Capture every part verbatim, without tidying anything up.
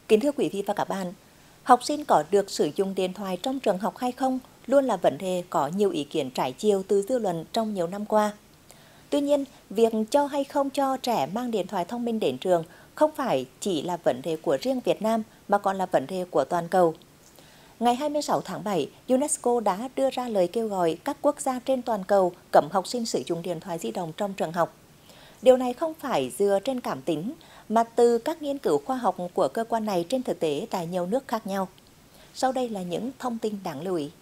Kính thưa quý vị và các bạn, học sinh có được sử dụng điện thoại trong trường học hay không luôn là vấn đề có nhiều ý kiến trái chiều từ dư luận trong nhiều năm qua. Tuy nhiên, việc cho hay không cho trẻ mang điện thoại thông minh đến trường không phải chỉ là vấn đề của riêng Việt Nam mà còn là vấn đề của toàn cầu. Ngày hai mươi sáu tháng bảy, UNESCO đã đưa ra lời kêu gọi các quốc gia trên toàn cầu cấm học sinh sử dụng điện thoại di động trong trường học. Điều này không phải dựa trên cảm tính, mà từ các nghiên cứu khoa học của cơ quan này trên thực tế tại nhiều nước khác nhau. Sau đây là những thông tin đáng lưu ý.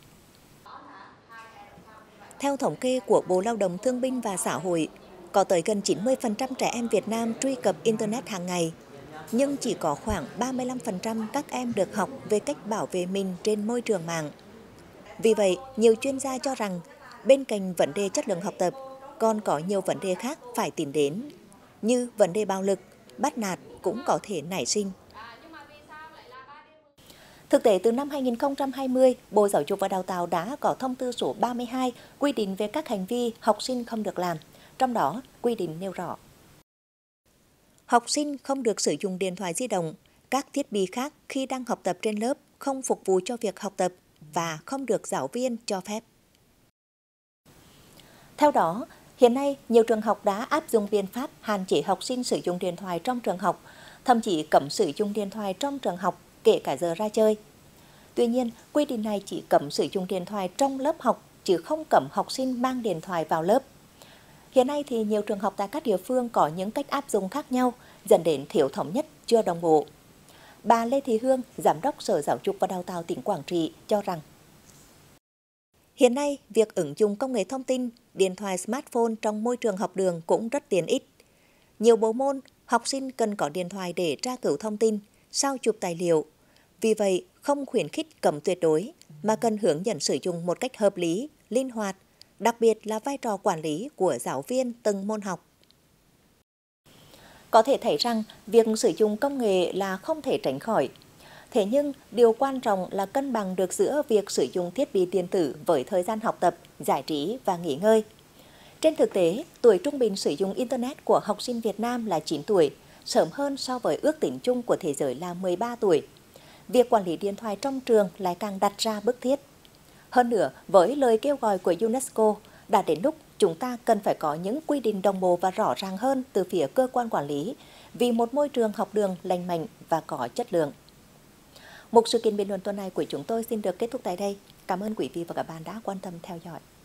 Theo thống kê của Bộ Lao động Thương binh và Xã hội, có tới gần chín mươi phần trăm trẻ em Việt Nam truy cập Internet hàng ngày, nhưng chỉ có khoảng ba mươi lăm phần trăm các em được học về cách bảo vệ mình trên môi trường mạng. Vì vậy, nhiều chuyên gia cho rằng, bên cạnh vấn đề chất lượng học tập, còn có nhiều vấn đề khác phải tính đến, như vấn đề bạo lực, bắt nạt cũng có thể nảy sinh. Thực tế, từ năm hai nghìn không trăm hai mươi, Bộ Giáo dục và Đào tạo đã có thông tư số ba mươi hai quy định về các hành vi học sinh không được làm, trong đó quy định nêu rõ. Học sinh không được sử dụng điện thoại di động, các thiết bị khác khi đang học tập trên lớp không phục vụ cho việc học tập và không được giáo viên cho phép. Theo đó, hiện nay nhiều trường học đã áp dụng biện pháp hạn chế học sinh sử dụng điện thoại trong trường học, thậm chí cấm sử dụng điện thoại trong trường học kể cả giờ ra chơi. Tuy nhiên, quy định này chỉ cấm sử dụng điện thoại trong lớp học, chứ không cấm học sinh mang điện thoại vào lớp. Hiện nay thì nhiều trường học tại các địa phương có những cách áp dụng khác nhau, dẫn đến thiếu thống nhất, chưa đồng bộ. Bà Lê Thị Hương, Giám đốc Sở Giáo dục và Đào tạo tỉnh Quảng Trị cho rằng, hiện nay, việc ứng dụng công nghệ thông tin, điện thoại smartphone trong môi trường học đường cũng rất tiện ích. Nhiều bộ môn, học sinh cần có điện thoại để tra cứu thông tin, sao chụp tài liệu. Vì vậy, không khuyến khích cấm tuyệt đối, mà cần hướng dẫn sử dụng một cách hợp lý, linh hoạt, đặc biệt là vai trò quản lý của giáo viên từng môn học. Có thể thấy rằng, việc sử dụng công nghệ là không thể tránh khỏi. Thế nhưng, điều quan trọng là cân bằng được giữa việc sử dụng thiết bị điện tử với thời gian học tập, giải trí và nghỉ ngơi. Trên thực tế, tuổi trung bình sử dụng Internet của học sinh Việt Nam là chín tuổi, sớm hơn so với ước tính chung của thế giới là mười ba tuổi. Việc quản lý điện thoại trong trường lại càng đặt ra bức thiết. Hơn nữa, với lời kêu gọi của UNESCO, đã đến lúc chúng ta cần phải có những quy định đồng bộ và rõ ràng hơn từ phía cơ quan quản lý, vì một môi trường học đường lành mạnh và có chất lượng. Một sự kiện bình luận tuần này của chúng tôi xin được kết thúc tại đây. Cảm ơn quý vị và các bạn đã quan tâm theo dõi.